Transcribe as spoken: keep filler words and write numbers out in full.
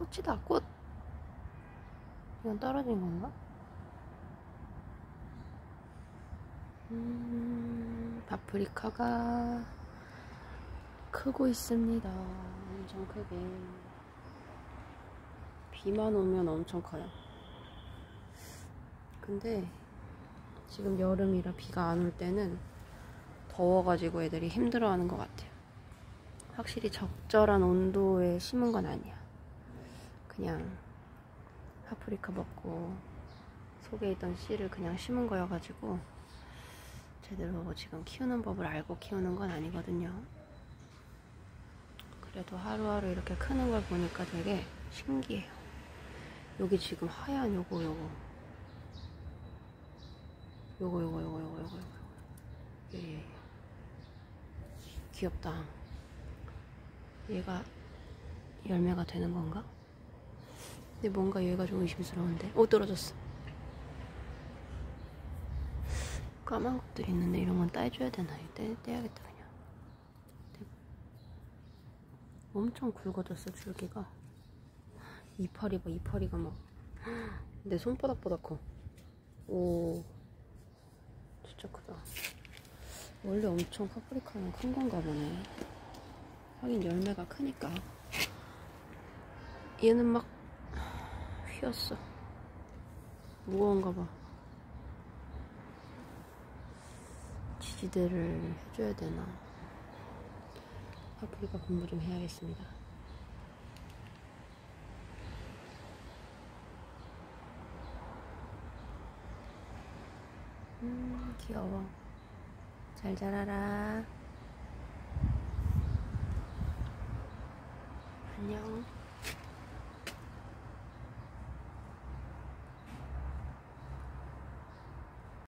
꽃이다, 꽃. 이건 떨어진 건가? 음, 파프리카가 크고 있습니다. 엄청 크게. 비만 오면 엄청 커요. 근데 지금 여름이라 비가 안 올 때는 더워가지고 애들이 힘들어하는 것 같아요. 확실히 적절한 온도에 심은 건 아니야. 그냥 파프리카 먹고 속에 있던 씨를 그냥 심은 거여가지고 제대로 지금 키우는 법을 알고 키우는 건 아니거든요. 그래도 하루하루 이렇게 크는 걸 보니까 되게 신기해요. 여기 지금 하얀 요거 요거 요거 요거 요거 요거 요거 요거 예, 예. 귀엽다. 얘가 열매가 되는 건가? 근데 뭔가 얘가 좀 의심스러운데. 오, 떨어졌어. 까만 것들이 있는데 이런 건 따줘야 되나? 떼, 떼야겠다 그냥. 엄청 굵어졌어 줄기가. 이파리 봐, 이파리가 막 내 손바닥보다 커. 오, 진짜 크다. 원래 엄청 파프리카는 큰 건가 보네. 하긴 열매가 크니까. 얘는 막 휘었어. 무거운가 봐. 지지대를 해줘야 되나? 파프리카 공부 좀 해야겠습니다. 음, 귀여워. 잘 자라라. 안녕.